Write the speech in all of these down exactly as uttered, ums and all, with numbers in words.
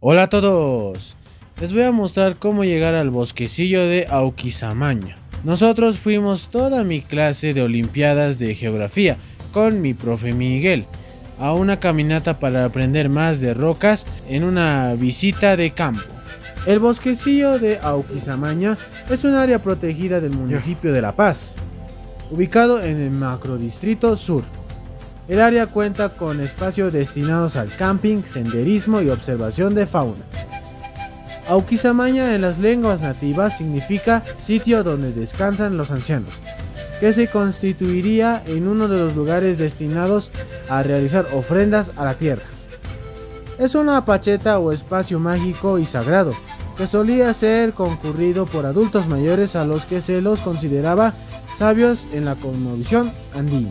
Hola a todos, les voy a mostrar cómo llegar al bosquecillo de Auquisamaña. Nosotros fuimos toda mi clase de olimpiadas de geografía con mi profe Miguel a una caminata para aprender más de rocas en una visita de campo. El bosquecillo de Auquisamaña es un área protegida del municipio de La Paz, ubicado en el macrodistrito sur. El área cuenta con espacios destinados al camping, senderismo y observación de fauna. Auquisamaña en las lenguas nativas significa sitio donde descansan los ancianos, que se constituiría en uno de los lugares destinados a realizar ofrendas a la tierra. Es una pacheta o espacio mágico y sagrado, que solía ser concurrido por adultos mayores a los que se los consideraba sabios en la cosmovisión andina.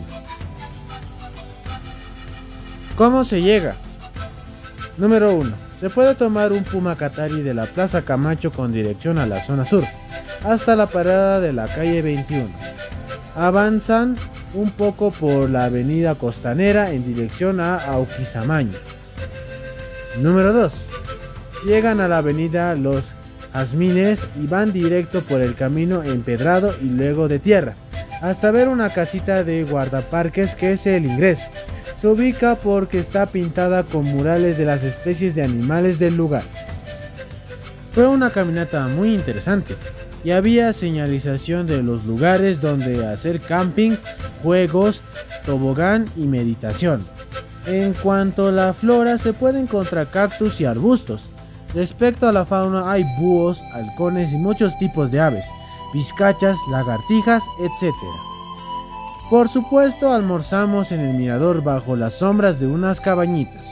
¿Cómo se llega? Número uno. Se puede tomar un Puma Catari de la Plaza Camacho con dirección a la zona sur, hasta la parada de la calle veintiuno. Avanzan un poco por la avenida Costanera en dirección a Auquisamaña. Número dos. Llegan a la avenida Los Jazmines y van directo por el camino empedrado y luego de tierra, hasta ver una casita de guardaparques que es el ingreso. Se ubica porque está pintada con murales de las especies de animales del lugar. Fue una caminata muy interesante y había señalización de los lugares donde hacer camping, juegos, tobogán y meditación. En cuanto a la flora, se puede encontrar cactus y arbustos. Respecto a la fauna, hay búhos, halcones y muchos tipos de aves, vizcachas, lagartijas, etcétera. Por supuesto, almorzamos en el mirador bajo las sombras de unas cabañitas.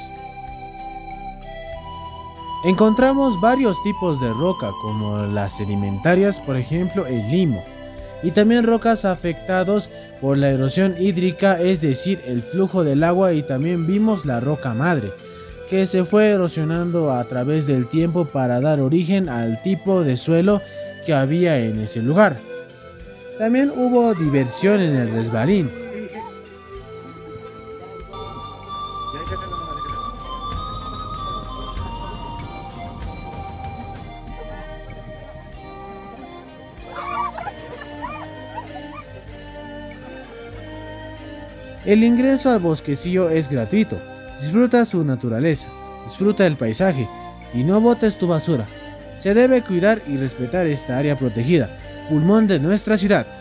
Encontramos varios tipos de roca, como las sedimentarias, por ejemplo el limo, y también rocas afectados por la erosión hídrica, es decir, el flujo del agua, y también vimos la roca madre, que se fue erosionando a través del tiempo para dar origen al tipo de suelo que había en ese lugar. También hubo diversión en el resbalín. El ingreso al bosquecillo es gratuito. Disfruta su naturaleza, disfruta el paisaje y no botes tu basura. Se debe cuidar y respetar esta área protegida, pulmón de nuestra ciudad.